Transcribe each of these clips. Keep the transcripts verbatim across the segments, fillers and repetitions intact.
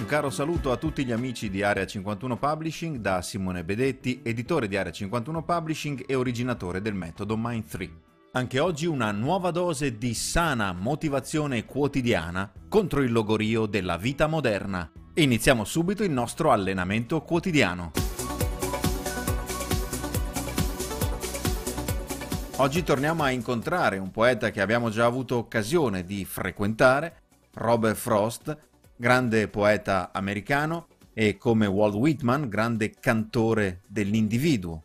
caro saluto a tutti gli amici di Area cinquantuno Publishing da Simone Bedetti, editore di Area cinquantuno Publishing e originatore del metodo Mind tre. Anche oggi una nuova dose di sana motivazione quotidiana contro il logorio della vita moderna. E iniziamo subito il nostro allenamento quotidiano. Oggi torniamo a incontrare un poeta che abbiamo già avuto occasione di frequentare, Robert Frost, grande poeta americano e, come Walt Whitman, grande cantore dell'individuo.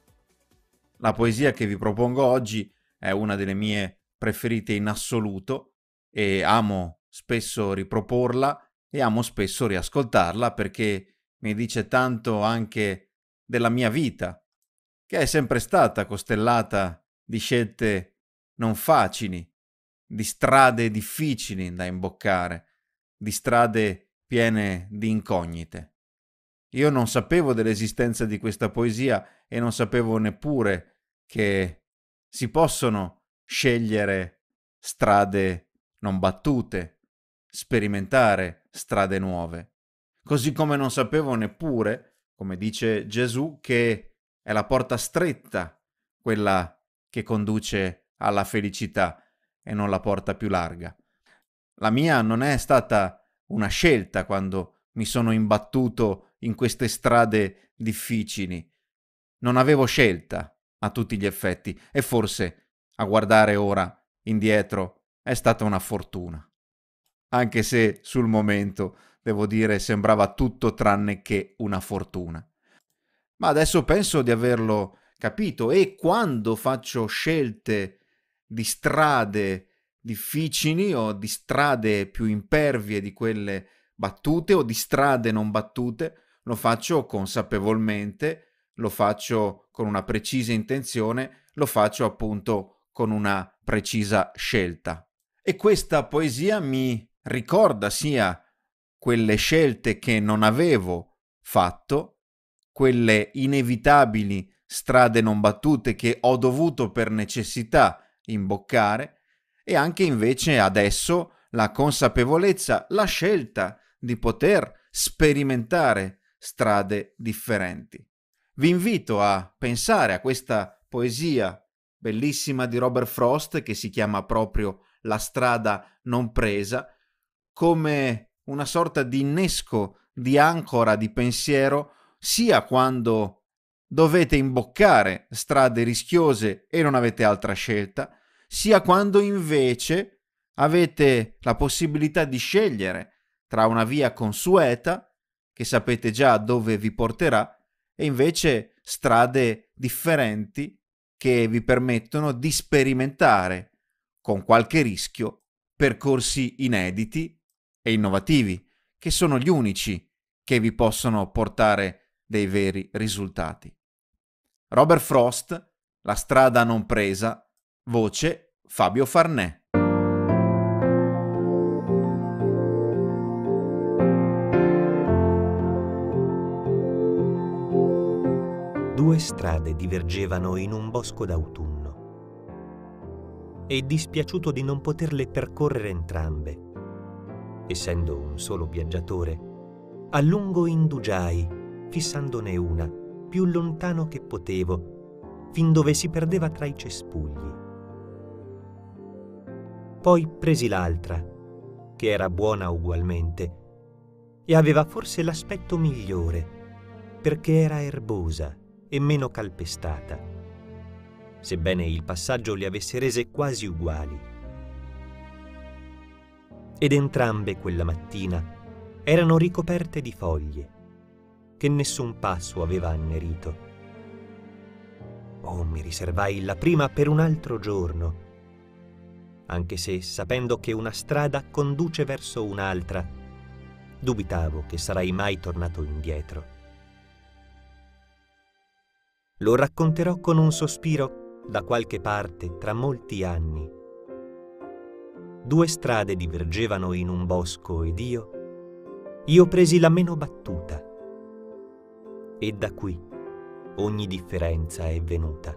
La poesia che vi propongo oggi è una delle mie preferite in assoluto e amo spesso riproporla e amo spesso riascoltarla perché mi dice tanto anche della mia vita, che è sempre stata costellata di scelte non facili, di strade difficili da imboccare, di strade piene di incognite. Io non sapevo dell'esistenza di questa poesia e non sapevo neppure che si possono scegliere strade non battute, sperimentare strade nuove. Così come non sapevo neppure, come dice Gesù, che è la porta stretta quella che conduce alla felicità e non la porta più larga. La mia non è stata una scelta quando mi sono imbattuto in queste strade difficili. Non avevo scelta a tutti gli effetti e forse, a guardare ora indietro, è stata una fortuna. Anche se sul momento, devo dire, sembrava tutto tranne che una fortuna. Ma adesso penso di averlo capito e quando faccio scelte di strade difficili o di strade più impervie di quelle battute o di strade non battute, lo faccio consapevolmente, lo faccio con una precisa intenzione, lo faccio appunto con una precisa scelta. E questa poesia mi ricorda sia quelle scelte che non avevo fatto, quelle inevitabili strade non battute che ho dovuto per necessità imboccare, e anche invece adesso la consapevolezza, la scelta di poter sperimentare strade differenti. Vi invito a pensare a questa poesia bellissima di Robert Frost che si chiama proprio La strada non presa, come una sorta di innesco, di ancora di pensiero, sia quando dovete imboccare strade rischiose e non avete altra scelta, sia quando invece avete la possibilità di scegliere tra una via consueta, che sapete già dove vi porterà, e invece strade differenti che vi permettono di sperimentare, con qualche rischio, percorsi inediti e innovativi, che sono gli unici che vi possono portare dei veri risultati. Robert Frost, La strada non presa, voce Fabio Farnè. Due strade divergevano in un bosco d'autunno e, dispiaciuto di non poterle percorrere entrambe, essendo un solo viaggiatore, a lungo indugiai, fissandone una più lontano che potevo, fin dove si perdeva tra i cespugli. Poi presi l'altra, che era buona ugualmente, e aveva forse l'aspetto migliore, perché era erbosa e meno calpestata, sebbene il passaggio li avesse rese quasi uguali. Ed entrambe quella mattina erano ricoperte di foglie, che nessun passo aveva annerito. Oh, mi riservai la prima per un altro giorno, anche se, sapendo che una strada conduce verso un'altra, dubitavo che sarei mai tornato indietro. Lo racconterò con un sospiro da qualche parte tra molti anni. Due strade divergevano in un bosco ed io, io presi la meno battuta. E da qui ogni differenza è venuta.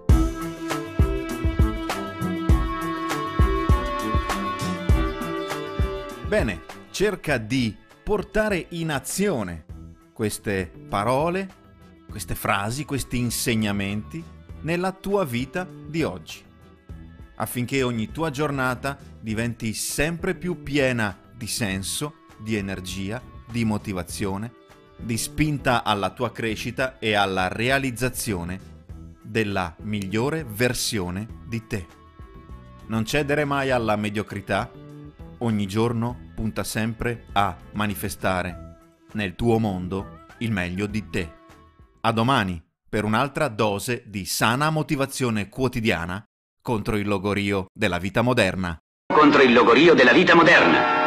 Bene, cerca di portare in azione queste parole, queste frasi, questi insegnamenti nella tua vita di oggi, affinché ogni tua giornata diventi sempre più piena di senso, di energia, di motivazione, di spinta alla tua crescita e alla realizzazione della migliore versione di te. Non cedere mai alla mediocrità, ogni giorno punta sempre a manifestare nel tuo mondo il meglio di te. A domani per un'altra dose di sana motivazione quotidiana contro il logorio della vita moderna. Contro il logorio della vita moderna.